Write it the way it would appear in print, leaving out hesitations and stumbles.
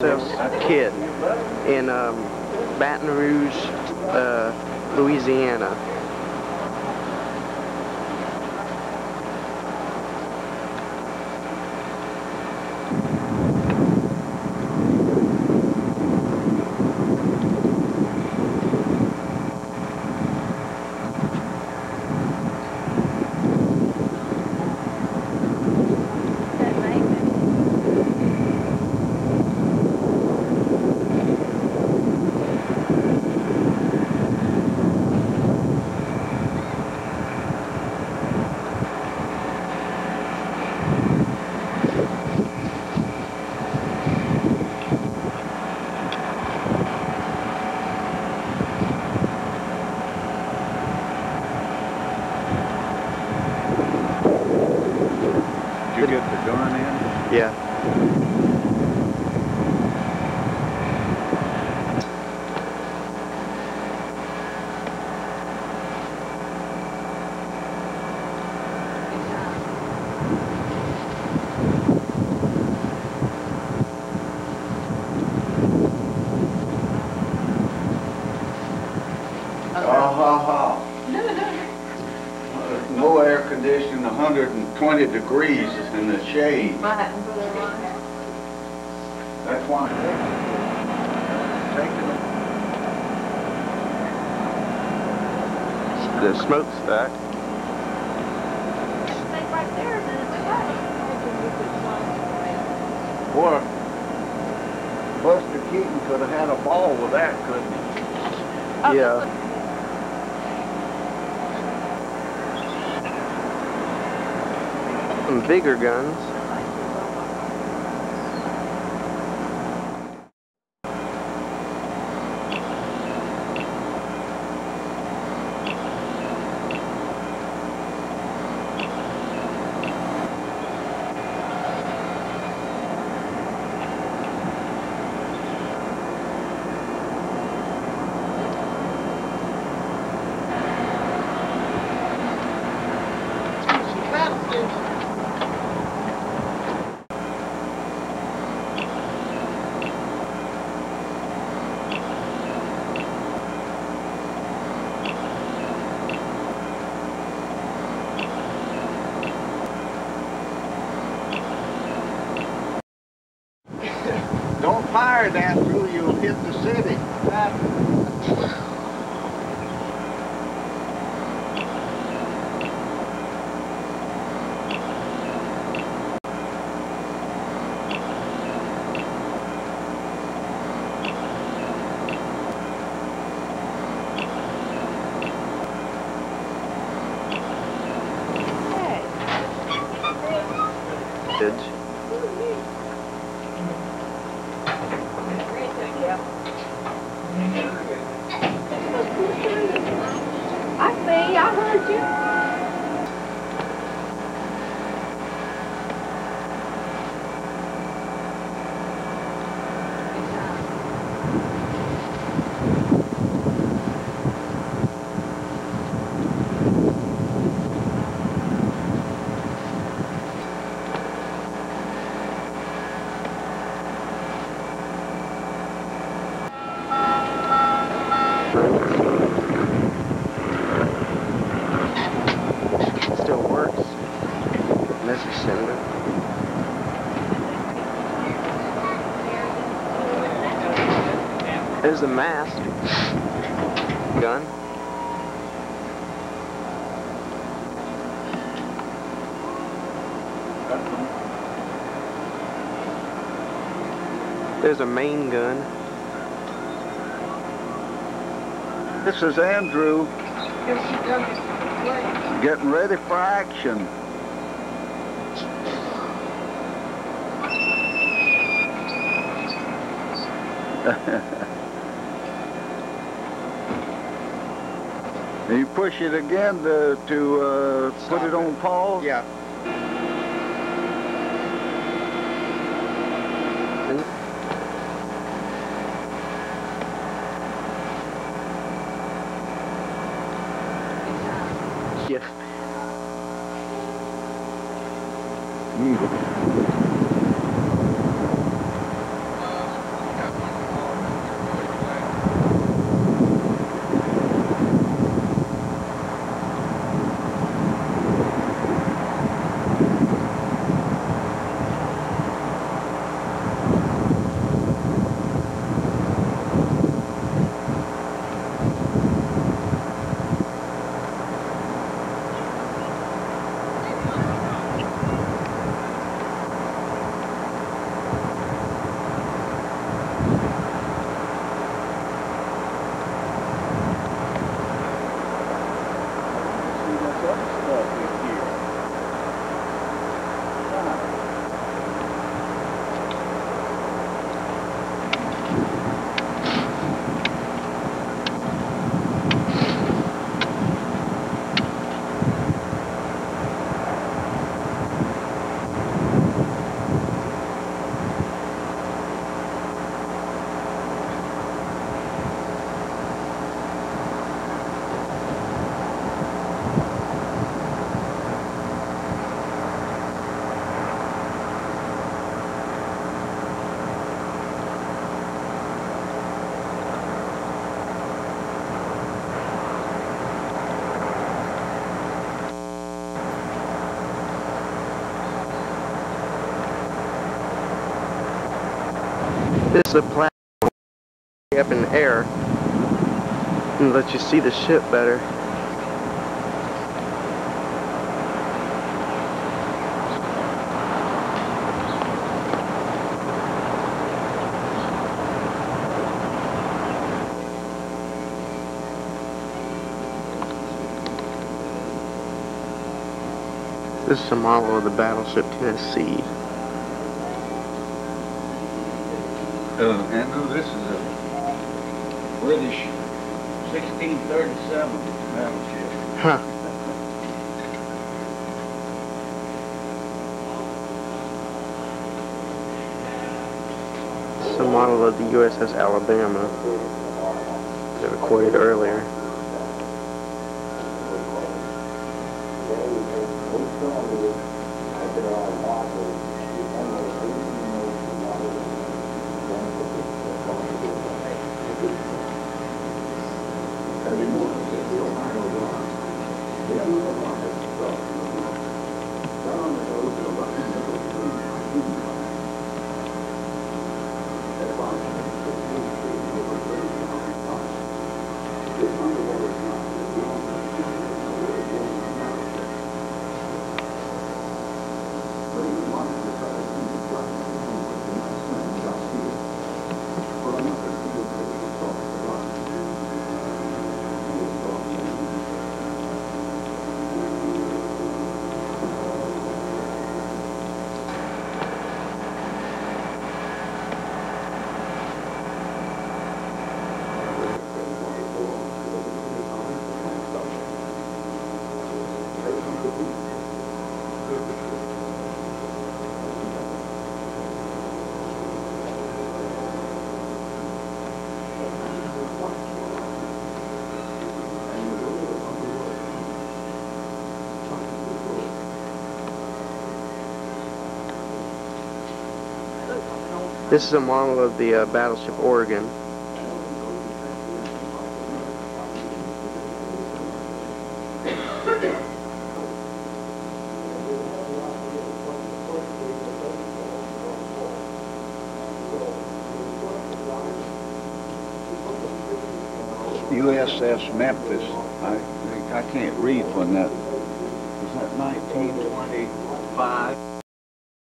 USS Kidd in Baton Rouge, Louisiana. Did you get the gun in? Yeah. No air conditioning, 120 degrees in the shade. That's why I'm taking it. The smokestack. Boy, Buster Keaton could have had a ball with that, couldn't he? Yeah. Some bigger guns. Don't fire that through, you'll hit the city. Kids. I see, I heard you. Still works. Message sender. There's the mast. Gun. There's a main gun. This is Andrew. Getting ready for action. You push it again to put it on pause? Yeah. Yeah. the platform up in the air and let you see the ship better. This is a model of the battleship Tennessee. Andrew, this is a British 1637 battleship. Huh. This is a model of the USS Alabama that recorded earlier. This is a model of the battleship Oregon. USS Memphis. I can't read when that was that 1925.